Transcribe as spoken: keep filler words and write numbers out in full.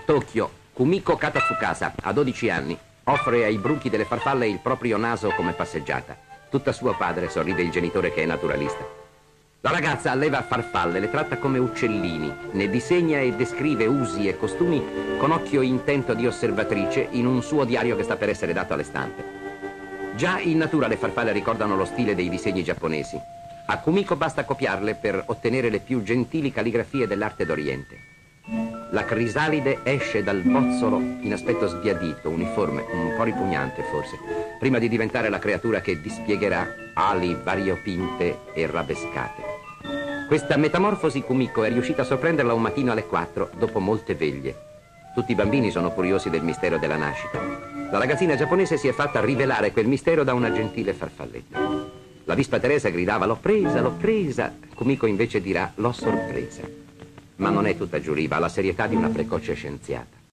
Tokyo, Kumiko Katatsukasa, a dodici anni, offre ai bruchi delle farfalle il proprio naso come passeggiata. Tutta suo padre, sorride il genitore che è naturalista. La ragazza alleva farfalle, le tratta come uccellini, ne disegna e descrive usi e costumi con occhio intento di osservatrice in un suo diario che sta per essere dato alle stampe. Già in natura le farfalle ricordano lo stile dei disegni giapponesi. A Kumiko basta copiarle per ottenere le più gentili calligrafie dell'arte d'Oriente. La crisalide esce dal bozzolo in aspetto sbiadito, uniforme, un po' ripugnante forse, prima di diventare la creatura che dispiegherà ali variopinte e rabescate. Questa metamorfosi Kumiko è riuscita a sorprenderla un mattino alle quattro, dopo molte veglie. Tutti i bambini sono curiosi del mistero della nascita. La ragazzina giapponese si è fatta rivelare quel mistero da una gentile farfalletta. La Vispa Teresa gridava l'ho presa, l'ho presa. Kumiko invece dirà l'ho sorpresa. Ma non è tutta giuriva, ha la serietà di una precoce scienziata.